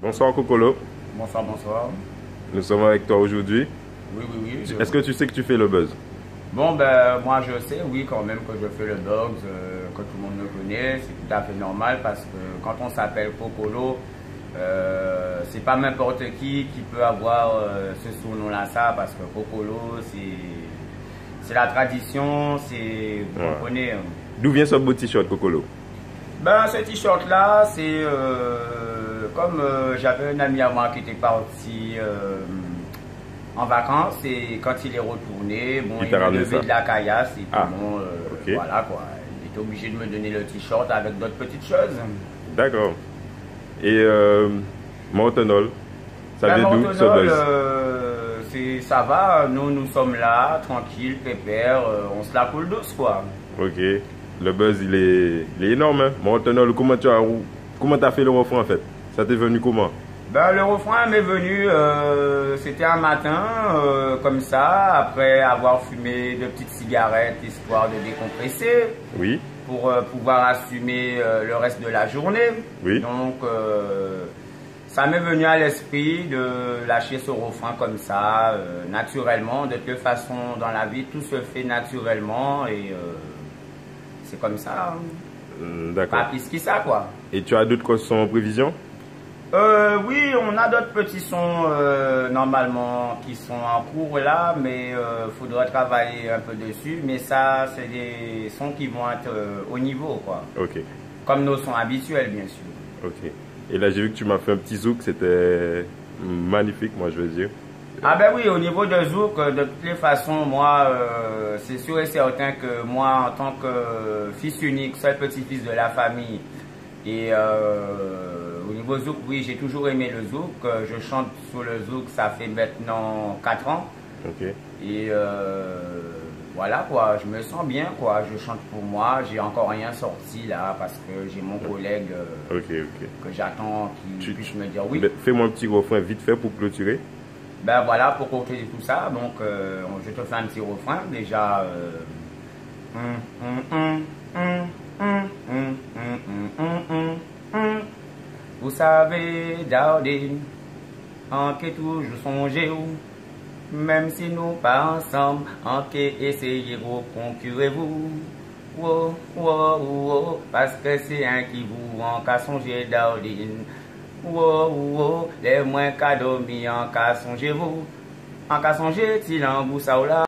Bonsoir Kokolo, Bonsoir, bonsoir. nous sommes avec toi aujourd'hui. Oui, oui, oui. Est-ce que tu sais que tu fais le buzz? Bon, ben, moi je sais, oui, quand même que je fais le buzz, que tout le monde me connaît, c'est tout à fait normal parce que quand on s'appelle Kokolo, c'est pas n'importe qui peut avoir ce surnom-là, ça, parce que Kokolo, c'est la tradition, c'est, vous Ouais. comprenez. D'où vient ce beau t-shirt Kokolo? Ben, ce t-shirt-là, c'est comme j'avais un ami à moi qui était parti en vacances et quand il est retourné, bon, Il il t'a m'a ramené levé ça? de la caillasse et puis Ah, bon, ok. voilà quoi. Il était obligé de me donner le t-shirt avec d'autres petites choses. D'accord. Et Mortenol, ça Ben, vient d'où ce Mortonol, buzz? ça va, nous sommes là, tranquille, pépère, on se la coule douce quoi. Ok. Le buzz il est énorme, hein? Mortenol, comment t'as fait le refrain en fait? Ça t'est venu comment? Ben, le refrain m'est venu, c'était un matin, comme ça, après avoir fumé de petites cigarettes, histoire de décompresser, Oui, pour pouvoir assumer le reste de la journée. oui. Donc, ça m'est venu à l'esprit de lâcher ce refrain comme ça, naturellement. De toute façon, dans la vie, tout se fait naturellement et c'est comme ça. Hein. D'accord. Pas plus que ça, quoi. Et tu as d'autres sons en prévision? Oui, on a d'autres petits sons normalement qui sont en cours là, mais faudra travailler un peu dessus. Mais ça, c'est des sons qui vont être au niveau, quoi. Ok, Comme nos sons habituels, bien sûr. ok. Et là j'ai vu que tu m'as fait un petit zouk, c'était magnifique, moi je veux dire. Ah ben oui, au niveau de Zouk, de toutes les façons, moi, c'est sûr et certain que moi, en tant que fils unique, seul petit-fils de la famille, et au niveau Zouk, oui, j'ai toujours aimé le Zouk. Je chante sur le Zouk, ça fait maintenant 4 ans. Ok, Et voilà quoi, je me sens bien quoi, je chante pour moi, j'ai encore rien sorti là parce que j'ai mon collègue ok, ok. que j'attends qui puisse me dire oui. Ben, fais-moi un petit refrain vite fait pour clôturer. Ben voilà, pour conclure tout ça, donc je te fais un petit refrain déjà. Vous savez, Dardine, en qui toujours songer ou, même si nous pas ensemble, en qui essayez vous concurrez-vous. Wow, wow, wow, parce que c'est un qui vous en qu'à songer Dardine. Wow, wow, les moins qu'à dormir en qu'à songer vous. En qu'à songer, t'il en boussa ou là.